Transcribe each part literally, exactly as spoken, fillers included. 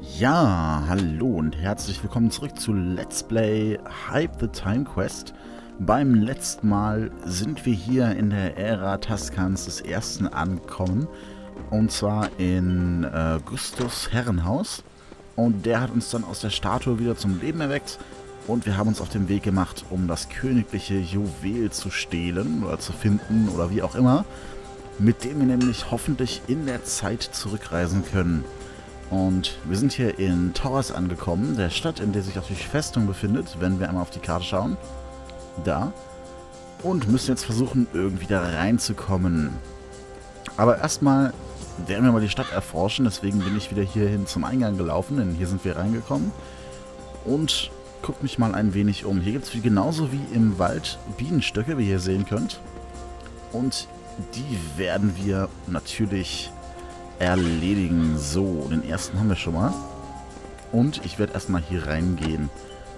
Ja, hallo und herzlich willkommen zurück zu Let's Play Hype the Time Quest. Beim letzten Mal sind wir hier in der Ära Taskans des Ersten angekommen. Und zwar in äh, Gustus Herrenhaus. Und der hat uns dann aus der Statue wieder zum Leben erweckt. Und wir haben uns auf den Weg gemacht, um das königliche Juwel zu stehlen oder zu finden oder wie auch immer. Mit dem wir nämlich hoffentlich in der Zeit zurückreisen können. Und wir sind hier in Tauras angekommen, der Stadt, in der sich auch die Festung befindet, wenn wir einmal auf die Karte schauen. Da. Und müssen jetzt versuchen, irgendwie da reinzukommen. Aber erstmal werden wir mal die Stadt erforschen, deswegen bin ich wieder hierhin zum Eingang gelaufen, denn hier sind wir reingekommen. Und guckt mich mal ein wenig um. Hier gibt es genauso wie im Wald Bienenstöcke, wie ihr sehen könnt. Und die werden wir natürlich erledigen. So, den ersten haben wir schon mal. Und ich werde erstmal hier reingehen.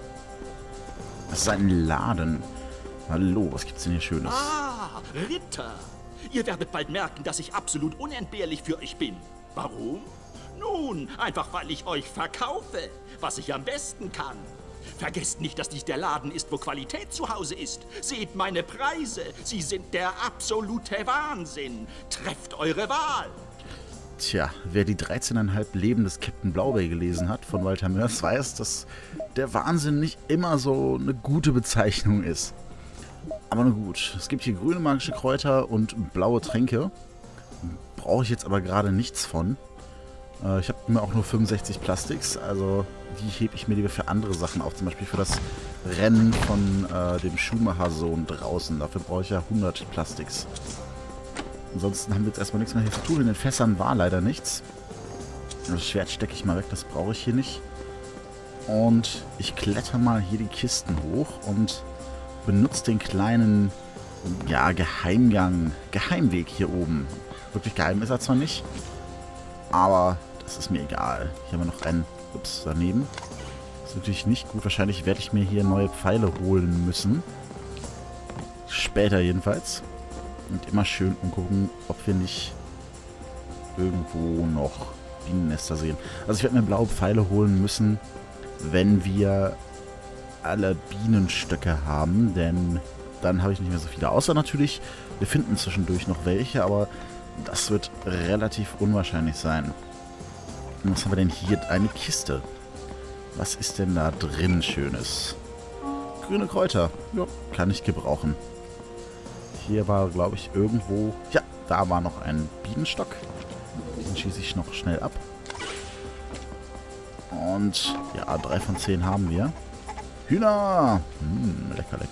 Das ist ein Laden. Hallo, was gibt's denn hier Schönes? Ah, Ritter. Ihr werdet bald merken, dass ich absolut unentbehrlich für euch bin. Warum? Nun, einfach weil ich euch verkaufe, was ich am besten kann. Vergesst nicht, dass dies der Laden ist, wo Qualität zu Hause ist. Seht meine Preise. Sie sind der absolute Wahnsinn. Trefft eure Wahl. Tja, wer die dreizehn Komma fünf Leben des Captain Blaubeer gelesen hat von Walter Mörs, weiß, dass der Wahnsinn nicht immer so eine gute Bezeichnung ist. Aber na gut, es gibt hier grüne magische Kräuter und blaue Tränke. Brauche ich jetzt aber gerade nichts von. Äh, ich habe mir auch nur fünfundsechzig Plastiks, also die hebe ich mir lieber für andere Sachen auf. Zum Beispiel für das Rennen von äh, dem Schumacher-Sohn draußen. Dafür brauche ich ja hundert Plastiks. Ansonsten haben wir jetzt erstmal nichts mehr hier zu tun. In den Fässern war leider nichts. Das Schwert stecke ich mal weg, das brauche ich hier nicht. Und ich kletter mal hier die Kisten hoch und benutze den kleinen, ja, Geheimgang, Geheimweg hier oben. Wirklich geheim ist er zwar nicht, aber das ist mir egal. Hier haben wir noch einen, ups, daneben. Das ist natürlich nicht gut. Wahrscheinlich werde ich mir hier neue Pfeile holen müssen. Später jedenfalls. Und immer schön umgucken, ob wir nicht irgendwo noch Bienennester sehen. Also ich werde mir blaue Pfeile holen müssen, wenn wir alle Bienenstöcke haben, denn dann habe ich nicht mehr so viele. Außer natürlich, wir finden zwischendurch noch welche, aber das wird relativ unwahrscheinlich sein. Und was haben wir denn hier? Eine Kiste. Was ist denn da drin Schönes? Grüne Kräuter. Ja, kann ich gebrauchen. Hier war, glaube ich, irgendwo... Ja, da war noch ein Bienenstock. Den schieße ich noch schnell ab. Und ja, drei von zehn haben wir. Hühner! Hm, lecker, lecker.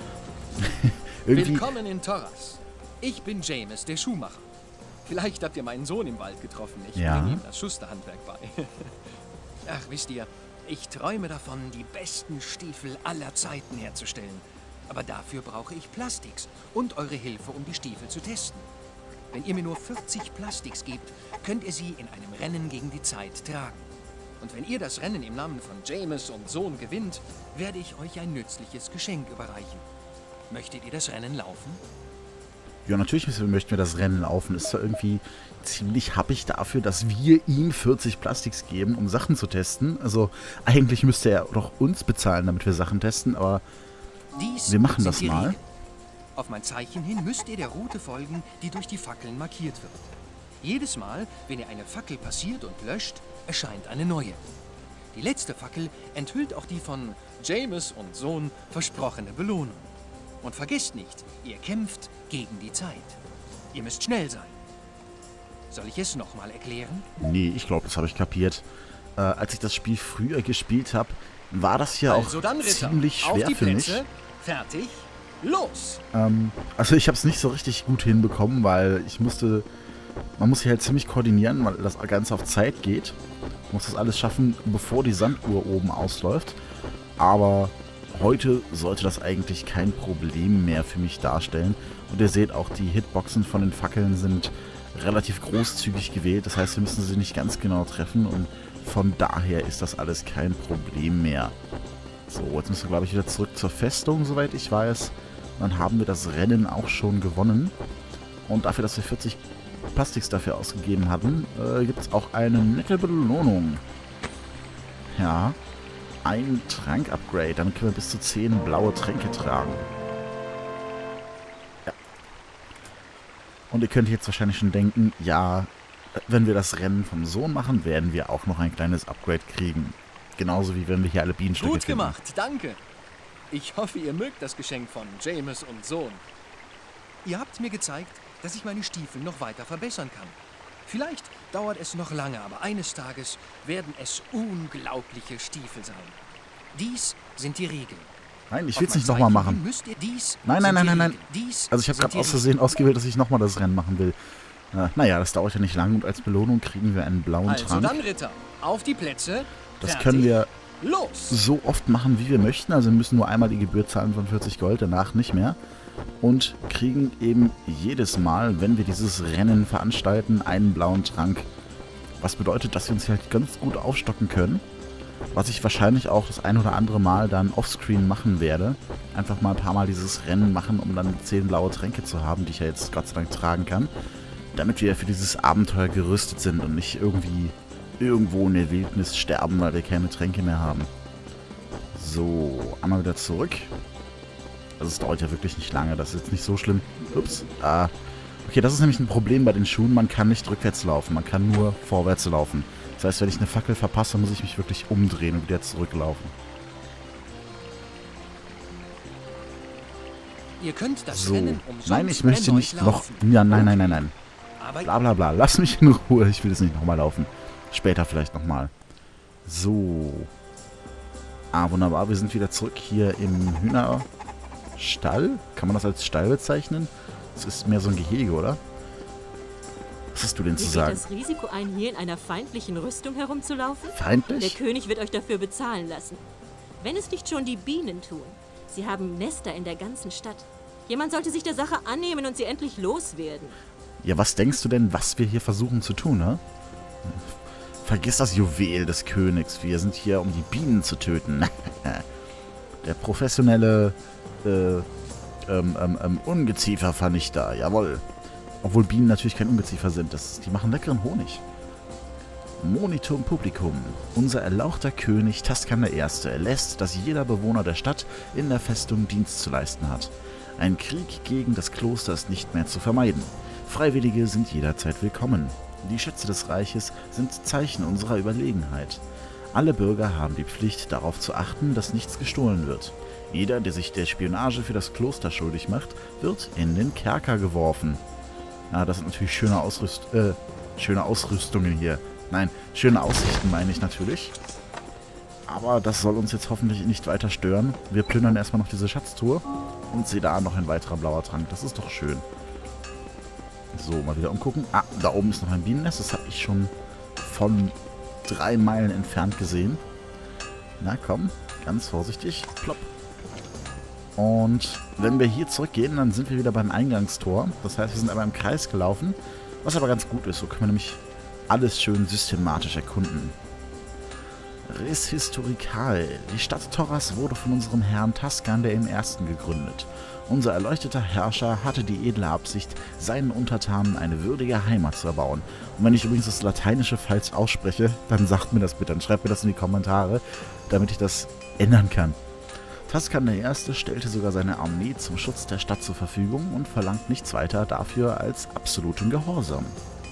Willkommen in Tauras. Ich bin James, der Schuhmacher. Vielleicht habt ihr meinen Sohn im Wald getroffen. Ich ja. bringe ihm das Schusterhandwerk bei. Ach, wisst ihr, ich träume davon, die besten Stiefel aller Zeiten herzustellen. Aber dafür brauche ich Plastiks und eure Hilfe, um die Stiefel zu testen. Wenn ihr mir nur vierzig Plastiks gebt, könnt ihr sie in einem Rennen gegen die Zeit tragen. Und wenn ihr das Rennen im Namen von James und Sohn gewinnt, werde ich euch ein nützliches Geschenk überreichen. Möchtet ihr das Rennen laufen? Ja, natürlich möchten wir das Rennen laufen. Ist zwar irgendwie ziemlich happig dafür, dass wir ihm vierzig Plastiks geben, um Sachen zu testen. Also eigentlich müsste er doch uns bezahlen, damit wir Sachen testen, aber Dies wir machen das mal. Regeln. Auf mein Zeichen hin müsst ihr der Route folgen, die durch die Fackeln markiert wird. Jedes Mal, wenn ihr eine Fackel passiert und löscht, erscheint eine neue. Die letzte Fackel enthüllt auch die von James und Sohn versprochene Belohnung. Und vergesst nicht, ihr kämpft gegen die Zeit. Ihr müsst schnell sein. Soll ich es nochmal erklären? Nee, ich glaube, das habe ich kapiert. Äh, als ich das Spiel früher gespielt habe, war das hier also auch dann, Ritter, ziemlich schwer auf die für mich. Plätze, fertig, los! Ähm, also ich habe es nicht so richtig gut hinbekommen, weil ich musste... Man muss hier halt ziemlich koordinieren, weil das Ganze auf Zeit geht. Man muss das alles schaffen, bevor die Sanduhr oben ausläuft. Aber heute sollte das eigentlich kein Problem mehr für mich darstellen. Und ihr seht auch, die Hitboxen von den Fackeln sind relativ großzügig gewählt. Das heißt, wir müssen sie nicht ganz genau treffen und von daher ist das alles kein Problem mehr. So, jetzt müssen wir, glaube ich, wieder zurück zur Festung, soweit ich weiß. Dann haben wir das Rennen auch schon gewonnen. Und dafür, dass wir vierzig Plastiks dafür ausgegeben hatten, äh, gibt es auch eine nette Belohnung. Ja. Ein Trank-Upgrade. Dann können wir bis zu zehn blaue Tränke tragen. Ja. Und ihr könnt jetzt wahrscheinlich schon denken, ja, wenn wir das Rennen vom Sohn machen, werden wir auch noch ein kleines Upgrade kriegen. Genauso wie wenn wir hier alle Bienenstöcke Gut finden. gemacht, danke. Ich hoffe, ihr mögt das Geschenk von James und Sohn. Ihr habt mir gezeigt, dass ich meine Stiefel noch weiter verbessern kann. Vielleicht dauert es noch lange, aber eines Tages werden es unglaubliche Stiefel sein. Dies sind die Regeln. Nein, ich will es nicht nochmal machen. Nein, nein, nein, nein, nein. Also ich habe gerade aus Versehen ausgewählt, dass ich nochmal das Rennen machen will. Äh, naja, das dauert ja nicht lang und als Belohnung kriegen wir einen blauen also Trank. Also dann, Ritter, auf die Plätze. Das fertig, können wir los. so oft machen, wie wir möchten. Also wir müssen nur einmal die Gebühr zahlen von vierzig Gold, danach nicht mehr. Und kriegen eben jedes Mal, wenn wir dieses Rennen veranstalten, einen blauen Trank. Was bedeutet, dass wir uns halt ganz gut aufstocken können. Was ich wahrscheinlich auch das ein oder andere Mal dann offscreen machen werde. Einfach mal ein paar Mal dieses Rennen machen, um dann zehn blaue Tränke zu haben, die ich ja jetzt Gott sei Dank tragen kann. Damit wir für dieses Abenteuer gerüstet sind und nicht irgendwie irgendwo in der Wildnis sterben, weil wir keine Tränke mehr haben. So, einmal wieder zurück. Also es dauert ja wirklich nicht lange, das ist jetzt nicht so schlimm. Ups. Ah. Okay, das ist nämlich ein Problem bei den Schuhen. Man kann nicht rückwärts laufen, man kann nur vorwärts laufen. Das heißt, wenn ich eine Fackel verpasse, muss ich mich wirklich umdrehen und wieder zurücklaufen. Ihr könnt das So. Rennen umsonst Nein, ich möchte erneut nicht noch... laufen. Ja, nein, nein, nein, nein. Aber Bla bla bla. Lass mich in Ruhe. Ich will jetzt nicht nochmal laufen. Später vielleicht nochmal. So. Ah, wunderbar. Wir sind wieder zurück hier im Hühnerstall. Kann man das als Stall bezeichnen? Das ist mehr so ein Gehege, oder? Was hast du denn zu Ihr geht sagen? das Risiko ein, hier in einer feindlichen Rüstung herumzulaufen? Der Feindlich? König wird euch dafür bezahlen lassen. Wenn es nicht schon die Bienen tun. Sie haben Nester in der ganzen Stadt. Jemand sollte sich der Sache annehmen und sie endlich loswerden. Ja, was denkst du denn, was wir hier versuchen zu tun, ne? Vergiss das Juwel des Königs. Wir sind hier, um die Bienen zu töten. Der professionelle äh, ähm, ähm, ähm, Ungeziefervernichter. Jawohl. Obwohl Bienen natürlich kein Ungeziefer sind. Das, die machen leckeren Honig. Monitum Publicum. Unser erlauchter König Taskan der Erste erlässt, dass jeder Bewohner der Stadt in der Festung Dienst zu leisten hat. Ein Krieg gegen das Kloster ist nicht mehr zu vermeiden. Freiwillige sind jederzeit willkommen. Die Schätze des Reiches sind Zeichen unserer Überlegenheit. Alle Bürger haben die Pflicht, darauf zu achten, dass nichts gestohlen wird. Jeder, der sich der Spionage für das Kloster schuldig macht, wird in den Kerker geworfen. Ja, das sind natürlich schöne, Ausrüst äh, schöne Ausrüstungen hier. Nein, schöne Aussichten meine ich natürlich. Aber das soll uns jetzt hoffentlich nicht weiter stören. Wir plündern erstmal noch diese Schatztruhe und sehe da noch ein weiterer blauer Trank. Das ist doch schön. So, mal wieder umgucken. Ah, da oben ist noch ein Bienennest. Das habe ich schon von drei Meilen entfernt gesehen. Na komm, ganz vorsichtig. Plopp. Und wenn wir hier zurückgehen, dann sind wir wieder beim Eingangstor. Das heißt, wir sind einmal im Kreis gelaufen. Was aber ganz gut ist. So können wir nämlich alles schön systematisch erkunden. Res Historical. Die Stadt Torras wurde von unserem Herrn Taskan der Ersten gegründet. Unser erleuchteter Herrscher hatte die edle Absicht, seinen Untertanen eine würdige Heimat zu erbauen. Und wenn ich übrigens das Lateinische falsch ausspreche, dann sagt mir das bitte, dann schreibt mir das in die Kommentare, damit ich das ändern kann. Taskan der Erste stellte sogar seine Armee zum Schutz der Stadt zur Verfügung und verlangt nichts weiter dafür als absoluten Gehorsam.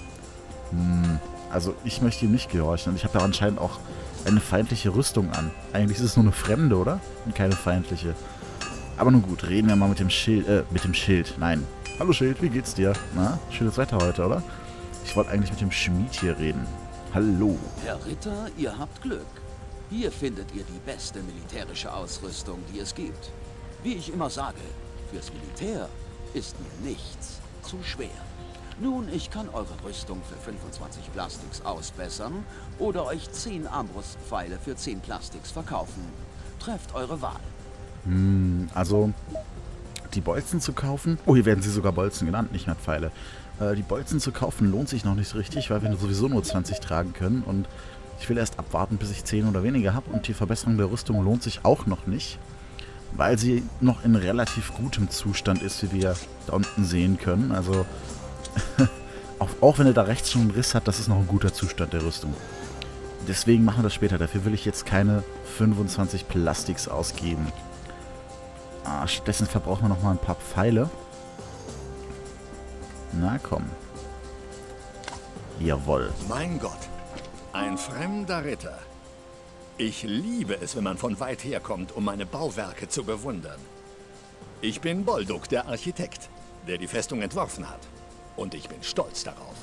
Hm, also ich möchte ihm nicht gehorchen und ich habe ja anscheinend auch eine feindliche Rüstung an. Eigentlich ist es nur eine fremde, oder? Und keine feindliche. Aber nun gut, reden wir mal mit dem Schild, äh, mit dem Schild. Nein. Hallo Schild, wie geht's dir? Na, schönes Wetter heute, oder? Ich wollte eigentlich mit dem Schmied hier reden. Hallo. Herr Ritter, ihr habt Glück. Hier findet ihr die beste militärische Ausrüstung, die es gibt. Wie ich immer sage, fürs Militär ist mir nichts zu schwer. Nun, ich kann eure Rüstung für fünfundzwanzig Plastiks ausbessern oder euch zehn Armbrustpfeile für zehn Plastiks verkaufen. Trefft eure Wahl. Hm, also die Bolzen zu kaufen... Oh, hier werden sie sogar Bolzen genannt, nicht mehr Pfeile. Äh, die Bolzen zu kaufen lohnt sich noch nicht so richtig, weil wir sowieso nur zwanzig tragen können. Und ich will erst abwarten, bis ich zehn oder weniger habe. Und die Verbesserung der Rüstung lohnt sich auch noch nicht, weil sie noch in relativ gutem Zustand ist, wie wir da unten sehen können. Also auch, auch wenn er da rechts schon einen Riss hat, das ist noch ein guter Zustand der Rüstung. Deswegen machen wir das später. Dafür will ich jetzt keine fünfundzwanzig Plastiks ausgeben. Ah, stattdessen verbrauchen wir noch mal ein paar Pfeile. Na komm. Jawohl. Mein Gott, ein fremder Ritter. Ich liebe es, wenn man von weit her kommt, um meine Bauwerke zu bewundern. Ich bin Bolduc, der Architekt, der die Festung entworfen hat. Und ich bin stolz darauf.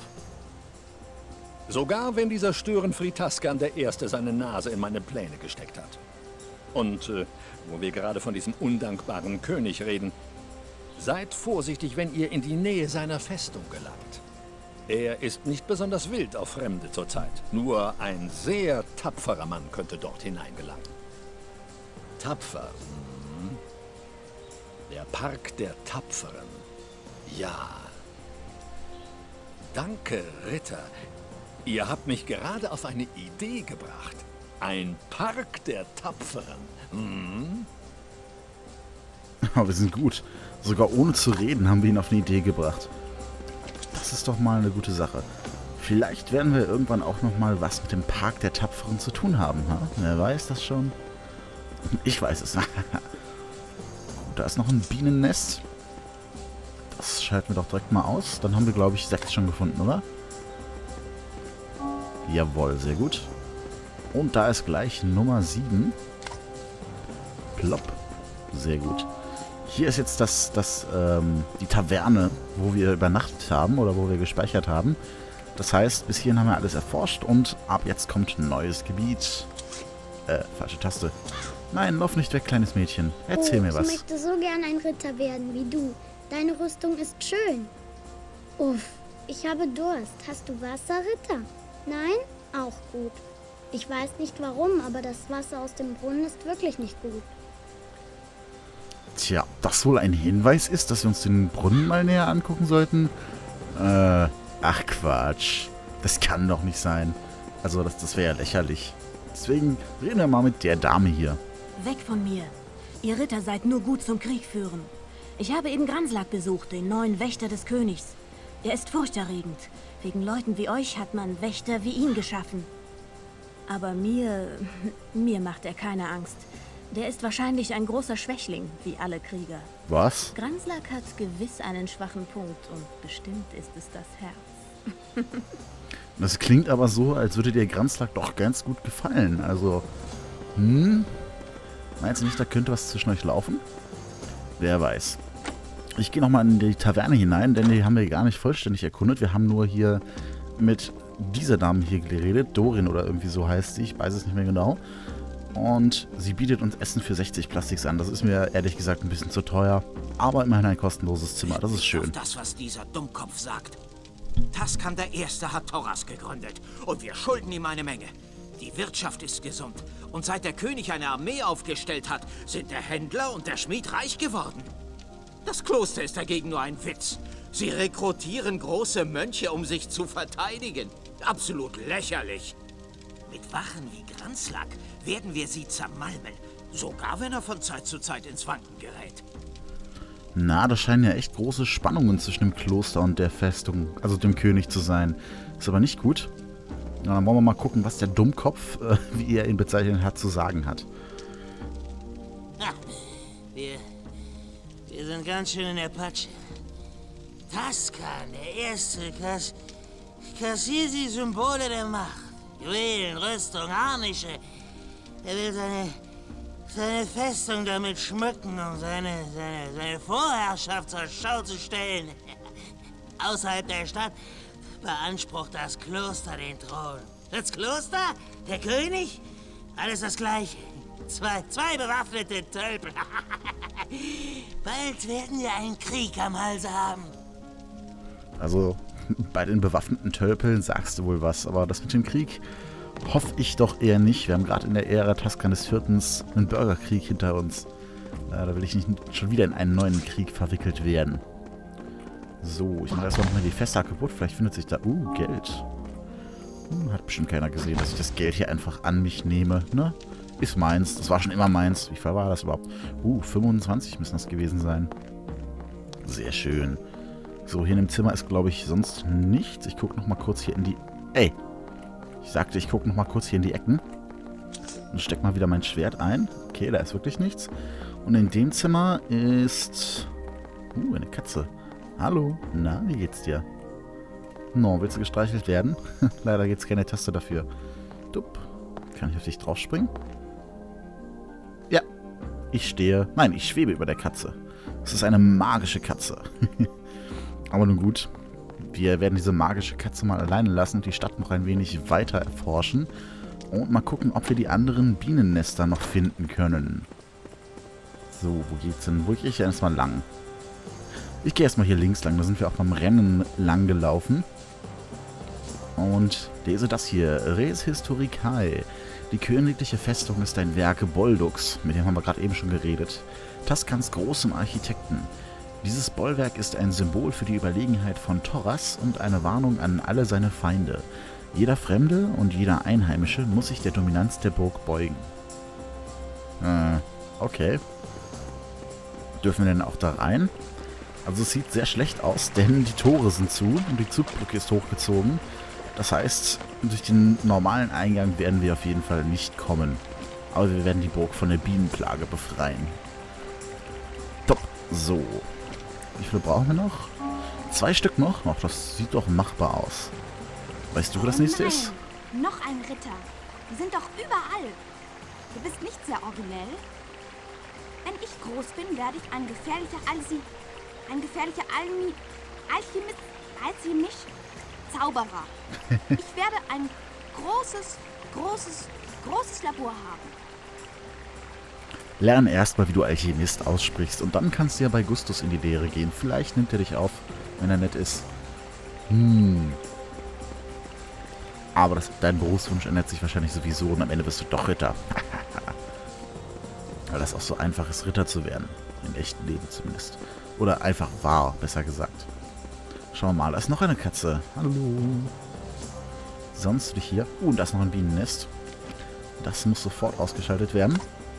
Sogar wenn dieser Störenfried Tascan der Erste seine Nase in meine Pläne gesteckt hat. Und äh, wo wir gerade von diesem undankbaren König reden, seid vorsichtig, wenn ihr in die Nähe seiner Festung gelangt. Er ist nicht besonders wild auf Fremde zurzeit. Nur ein sehr tapferer Mann könnte dort hineingelangen. Tapfer. Hm. Der Park der Tapferen. Ja. Danke, Ritter. Ihr habt mich gerade auf eine Idee gebracht. Ein Park der Tapferen. Hm. Aber wir sind gut. Sogar ohne zu reden haben wir ihn auf eine Idee gebracht. Das ist doch mal eine gute Sache. Vielleicht werden wir irgendwann auch noch mal was mit dem Park der Tapferen zu tun haben. Ha? Wer weiß das schon? Ich weiß es. Da ist noch ein Bienennest. Das schalten wir doch direkt mal aus. Dann haben wir, glaube ich, sechs schon gefunden, oder? Jawohl, sehr gut. Und da ist gleich Nummer sieben. Plopp. Sehr gut. Hier ist jetzt das, das, ähm, die Taverne, wo wir übernachtet haben oder wo wir gespeichert haben. Das heißt, bis hierhin haben wir alles erforscht und ab jetzt kommt ein neues Gebiet. Äh, falsche Taste. Nein, lauf nicht weg, kleines Mädchen. Erzähl oh, mir was. Ich möchte so gern ein Ritter werden wie du. Deine Rüstung ist schön. Uff, ich habe Durst. Hast du Wasser, Ritter? Nein? Auch gut. Ich weiß nicht warum, aber das Wasser aus dem Brunnen ist wirklich nicht gut. Tja, das wohl ein Hinweis ist, dass wir uns den Brunnen mal näher angucken sollten? Äh, ach Quatsch. Das kann doch nicht sein. Also, das, das wäre ja lächerlich. Deswegen reden wir mal mit der Dame hier. Weg von mir. Ihr Ritter seid nur gut zum Krieg führen. Ich habe eben Granslak besucht, den neuen Wächter des Königs. Er ist furchterregend. Wegen Leuten wie euch hat man Wächter wie ihn geschaffen. Aber mir... mir macht er keine Angst. Der ist wahrscheinlich ein großer Schwächling, wie alle Krieger. Was? Granslak hat gewiss einen schwachen Punkt und bestimmt ist es das Herz. Das klingt aber so, als würde dir Granslak doch ganz gut gefallen. Also, hm? Meinst du nicht, da könnte was zwischen euch laufen? Wer weiß. Ich gehe nochmal in die Taverne hinein, denn die haben wir gar nicht vollständig erkundet. Wir haben nur hier mit dieser Dame hier geredet. Dorin oder irgendwie so heißt sie. Ich weiß es nicht mehr genau. Und sie bietet uns Essen für sechzig Plastiks an. Das ist mir ehrlich gesagt ein bisschen zu teuer. Aber immerhin ein kostenloses Zimmer. Das ist schön. Das, was dieser Dummkopf sagt. Tascan der Erste hat Thoras gegründet. Und wir schulden ihm eine Menge. Die Wirtschaft ist gesund. Und seit der König eine Armee aufgestellt hat, sind der Händler und der Schmied reich geworden. Das Kloster ist dagegen nur ein Witz. Sie rekrutieren große Mönche, um sich zu verteidigen. Absolut lächerlich. Mit Wachen wie Granslak werden wir sie zermalmen. Sogar wenn er von Zeit zu Zeit ins Wanken gerät. Na, das scheinen ja echt große Spannungen zwischen dem Kloster und der Festung, also dem König zu sein. Ist aber nicht gut. Na, dann wollen wir mal gucken, was der Dummkopf, äh, wie er ihn bezeichnet hat, zu sagen hat. Ach, wir, wir sind ganz schön in der Patsche. Tascan, der Erste, kass, kassiert die Symbole der Macht. Juwelen, Rüstung, Harnische. Er will seine, seine Festung damit schmücken, um seine, seine, seine Vorherrschaft zur Schau zu stellen. Außerhalb der Stadt beansprucht das Kloster den Thron. Das Kloster? Der König? Alles das Gleiche. Zwei, zwei bewaffnete Tölpel. Bald werden wir einen Krieg am Halse haben. Also, bei den bewaffneten Tölpeln sagst du wohl was, aber das mit dem Krieg hoffe ich doch eher nicht. Wir haben gerade in der Ära Tascan des Vierten einen Bürgerkrieg hinter uns. Äh, da will ich nicht schon wieder in einen neuen Krieg verwickelt werden. So, ich mache erstmal nochmal die Fässer kaputt. Vielleicht findet sich da... Uh, Geld. Hm, hat bestimmt keiner gesehen, dass ich das Geld hier einfach an mich nehme, ne? Ist meins. Das war schon immer meins. Wie viel war das überhaupt? Uh, fünfundzwanzig müssen das gewesen sein. Sehr schön. So, hier in dem Zimmer ist, glaube ich, sonst nichts. Ich gucke nochmal kurz hier in die... Ey! Ich sagte, ich gucke noch mal kurz hier in die Ecken. Und steck mal wieder mein Schwert ein. Okay, da ist wirklich nichts. Und in dem Zimmer ist... Uh, eine Katze. Hallo. Na, wie geht's dir? No, willst du gestreichelt werden? Leider gibt's keine Taste dafür. Dupp. Kann ich auf dich draufspringen? Ja. Ich stehe... Nein, ich schwebe über der Katze. Das ist eine magische Katze. Aber nun gut. Wir werden diese magische Katze mal alleine lassen und die Stadt noch ein wenig weiter erforschen. Und mal gucken, ob wir die anderen Bienennester noch finden können. So, wo geht's denn? Wo gehe ich erstmal lang? Ich gehe erstmal hier links lang. Da sind wir auch beim Rennen lang gelaufen. Und lese das hier. Res Historicae. Die königliche Festung ist ein Werk Bolduks. Mit dem haben wir gerade eben schon geredet. Taskans großem Architekten. Dieses Bollwerk ist ein Symbol für die Überlegenheit von Thoras und eine Warnung an alle seine Feinde. Jeder Fremde und jeder Einheimische muss sich der Dominanz der Burg beugen. Äh, okay. Dürfen wir denn auch da rein? Also es sieht sehr schlecht aus, denn die Tore sind zu und die Zugbrücke ist hochgezogen. Das heißt, durch den normalen Eingang werden wir auf jeden Fall nicht kommen. Aber wir werden die Burg von der Bienenplage befreien. Top. So. Wie viele brauchen wir noch? Zwei Stück noch? Ach, das sieht doch machbar aus. Weißt du, wo das nächste ist? Noch ein Ritter. Die sind doch überall. Du bist nicht sehr originell. Wenn ich groß bin, werde ich ein gefährlicher Alsi... Ein gefährlicher Almi... Alchemist... Alchemist... Zauberer. Ich werde ein großes, großes, großes Labor haben. Lern erstmal, wie du Alchemist aussprichst und dann kannst du ja bei Gustus in die Lehre gehen. Vielleicht nimmt er dich auf, wenn er nett ist. Hm. Aber das, dein Berufswunsch ändert sich wahrscheinlich sowieso und am Ende bist du doch Ritter. Weil das auch so einfach ist, Ritter zu werden. Im echten Leben zumindest. Oder einfach war, besser gesagt. Schauen wir mal, da ist noch eine Katze. Hallo. Sonst dich hier. Uh, und da ist noch ein Bienennest. Das muss sofort ausgeschaltet werden.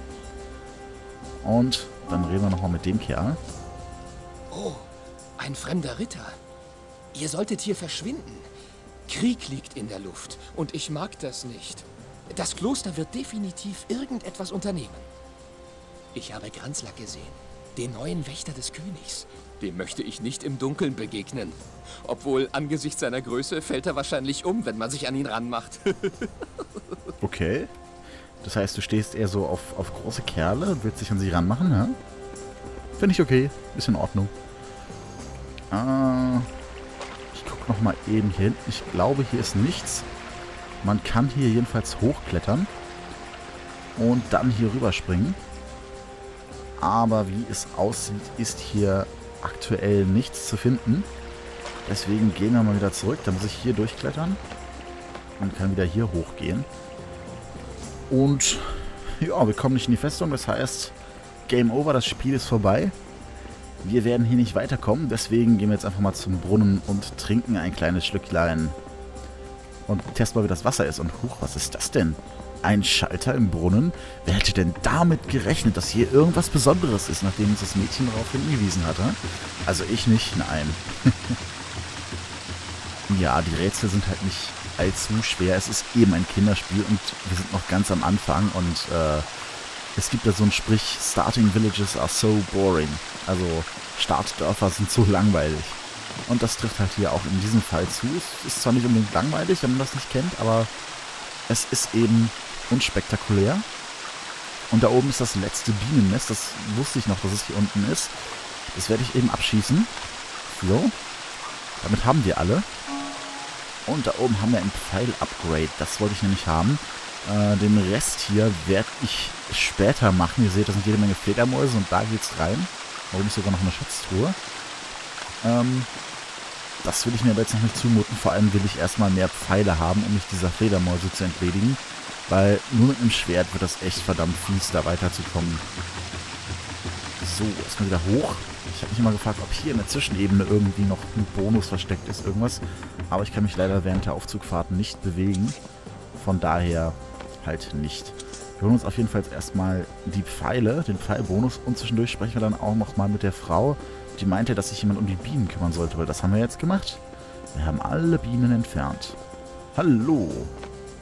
Und dann reden wir nochmal mit dem Kerl. Oh, ein fremder Ritter. Ihr solltet hier verschwinden. Krieg liegt in der Luft und ich mag das nicht. Das Kloster wird definitiv irgendetwas unternehmen. Ich habe Granzlack gesehen, den neuen Wächter des Königs. Dem möchte ich nicht im Dunkeln begegnen. Obwohl, angesichts seiner Größe fällt er wahrscheinlich um, wenn man sich an ihn ranmacht. Okay. Das heißt, du stehst eher so auf, auf große Kerle und willst dich an sie ranmachen, ja? Finde ich okay. Ist in Ordnung. Äh, ich gucke nochmal eben hier hinten. Ich glaube, hier ist nichts. Man kann hier jedenfalls hochklettern. Und dann hier rüberspringen. Aber wie es aussieht, ist hier aktuell nichts zu finden. Deswegen gehen wir mal wieder zurück. Dann muss ich hier durchklettern. Und kann wieder hier hochgehen. Und ja, wir kommen nicht in die Festung. Das heißt, Game Over, das Spiel ist vorbei. Wir werden hier nicht weiterkommen. Deswegen gehen wir jetzt einfach mal zum Brunnen und trinken ein kleines Schlücklein. Und testen mal, wie das Wasser ist. Und huch, was ist das denn? Ein Schalter im Brunnen? Wer hätte denn damit gerechnet, dass hier irgendwas Besonderes ist, nachdem uns das Mädchen darauf hingewiesen hatte? Also ich nicht, nein. Ja, die Rätsel sind halt nicht allzu schwer. Es ist eben ein Kinderspiel und wir sind noch ganz am Anfang und äh, es gibt da so ein Sprich, Starting Villages are so boring. Also Startdörfer sind so langweilig. Und das trifft halt hier auch in diesem Fall zu. Es ist zwar nicht unbedingt langweilig, wenn man das nicht kennt, aber es ist eben unspektakulär. Und da oben ist das letzte Bienennest. Das wusste ich noch, dass es hier unten ist. Das werde ich eben abschießen. So. Damit haben wir alle. Und da oben haben wir ein Pfeil-Upgrade. Das wollte ich nämlich haben. Äh, den Rest hier werde ich später machen. Ihr seht, da sind jede Menge Fledermäuse und da geht's rein. Warum nicht sogar noch eine Schatztruhe? Ähm, das will ich mir aber jetzt noch nicht zumuten. Vor allem will ich erstmal mehr Pfeile haben, um mich dieser Fledermäuse zu entledigen. Weil nur mit einem Schwert wird das echt verdammt fies, da weiterzukommen. So, erstmal wieder hoch. Ich habe mich immer gefragt, ob hier in der Zwischenebene irgendwie noch ein Bonus versteckt ist, irgendwas. Aber ich kann mich leider während der Aufzugfahrt nicht bewegen. Von daher halt nicht. Wir holen uns auf jeden Fall jetzt erstmal die Pfeile, den Pfeilbonus. Und zwischendurch sprechen wir dann auch nochmal mit der Frau, die meinte, dass sich jemand um die Bienen kümmern sollte. Weil das haben wir jetzt gemacht. Wir haben alle Bienen entfernt. Hallo.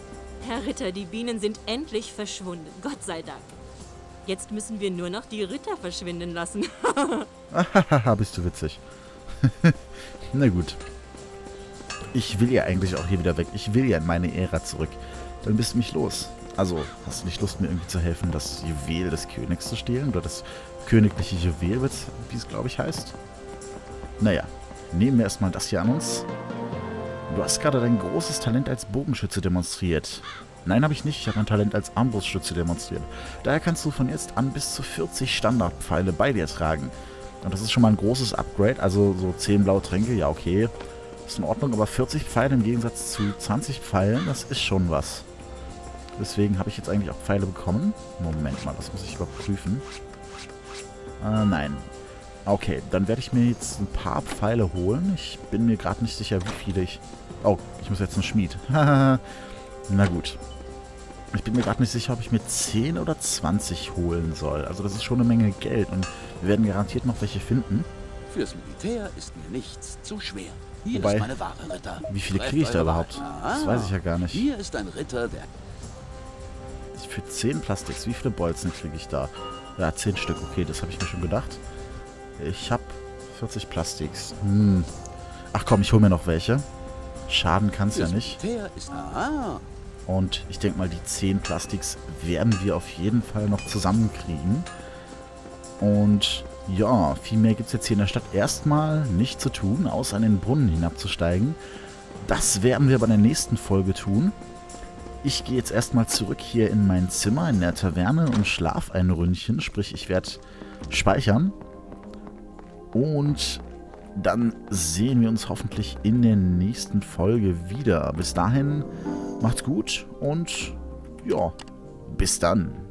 Herr Ritter, die Bienen sind endlich verschwunden. Gott sei Dank. Jetzt müssen wir nur noch die Ritter verschwinden lassen. Hahaha, bist du witzig. Na gut. Ich will ja eigentlich auch hier wieder weg. Ich will ja in meine Ära zurück. Dann bist du mich los. Also, hast du nicht Lust, mir irgendwie zu helfen, das Juwel des Königs zu stehlen? Oder das königliche Juwel, wie es, glaube ich, heißt? Naja, nehmen wir erstmal das hier an uns. Du hast gerade dein großes Talent als Bogenschütze demonstriert. Nein, habe ich nicht. Ich habe mein Talent als Armbrustschütze demonstriert. Daher kannst du von jetzt an bis zu vierzig Standardpfeile bei dir tragen. Und das ist schon mal ein großes Upgrade. Also so zehn blaue Tränke, ja okay. Ist in Ordnung, aber vierzig Pfeile im Gegensatz zu zwanzig Pfeilen, das ist schon was. Deswegen habe ich jetzt eigentlich auch Pfeile bekommen. Moment mal, das muss ich überprüfen. Äh, nein. Okay, dann werde ich mir jetzt ein paar Pfeile holen. Ich bin mir gerade nicht sicher, wie viele ich... Oh, ich muss jetzt einen Schmied. Na gut. Ich bin mir gerade nicht sicher, ob ich mir zehn oder zwanzig holen soll. Also das ist schon eine Menge Geld und wir werden garantiert noch welche finden. Fürs Militär ist mir nichts zu schwer. Hier Wobei, ist meine Ware, Ritter. Wie viele kriege ich da überhaupt? Das weiß ich ja gar nicht. Hier ist ein Ritter, der... Für zehn Plastiks, wie viele Bolzen kriege ich da? Ja, zehn Stück, okay, das habe ich mir schon gedacht. Ich habe vierzig Plastiks. Hm. Ach komm, ich hole mir noch welche. Schaden kann es ja nicht. Ist, ah. Und ich denke mal, die zehn Plastiks werden wir auf jeden Fall noch zusammenkriegen. Und ja, viel mehr gibt es jetzt hier in der Stadt erstmal nicht zu tun, außer in den Brunnen hinabzusteigen. Das werden wir bei der nächsten Folge tun. Ich gehe jetzt erstmal zurück hier in mein Zimmer in der Taverne und schlafe ein Ründchen. Sprich, ich werde speichern. Und dann sehen wir uns hoffentlich in der nächsten Folge wieder. Bis dahin, macht's gut und ja, bis dann.